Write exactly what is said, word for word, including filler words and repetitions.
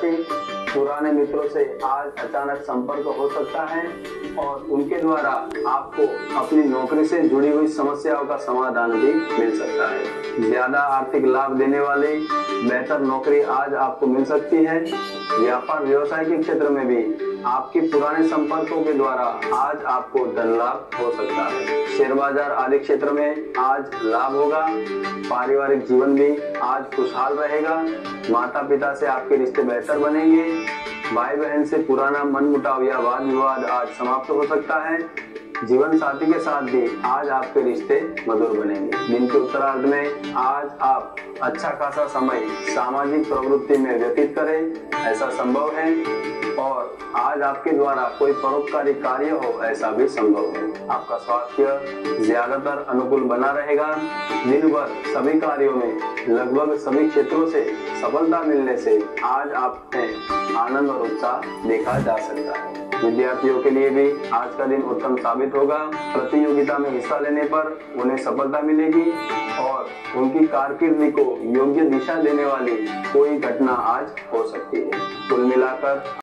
राशि पुराने मित्रों से आज अचानक संपर्क हो सकता है और उनके द्वारा आपको अपनी नौकरी से जुड़ी हुई समस्याओं का समाधान भी मिल सकता है। ज्यादा आर्थिक लाभ देने वाली बेहतर नौकरी आज आपको मिल सकती है। व्यापार व्यवसाय के क्षेत्र में भी आपके पुराने संपर्कों के द्वारा आज आपको धन लाभ हो सकता है। शेयर बाजार आदि क्षेत्र में आज लाभ होगा। पारिवारिक जीवन भी आज खुशहाल रहेगा। माता पिता से आपके रिश्ते बेहतर बनेंगे। भाई बहन से पुराना मनमुटाव या वाद विवाद आज समाप्त हो सकता है। जीवन साथी के साथ भी आज आपके रिश्ते मधुर बनेंगे। दिन के उत्तरार्ध में आज आप अच्छा खासा समय सामाजिक प्रवृत्ति में व्यतीत करें, ऐसा संभव है। और आज आपके द्वारा कोई परोपकारी कार्य हो, ऐसा भी संभव है। आपका स्वास्थ्य ज्यादातर अनुकूल बना रहेगा। दिन भर सभी कार्यों में लगभग सभी क्षेत्रों से सफलता मिलने से आज आप में आनंद और उत्साह देखा जा सकता है। विद्यार्थियों के लिए भी आज का दिन उत्तम साबित होगा। प्रतियोगिता में हिस्सा लेने पर उन्हें सफलता मिलेगी और उनकी कारकिर्दी को योग्य दिशा देने वाली कोई घटना आज हो सकती है। कुल मिलाकर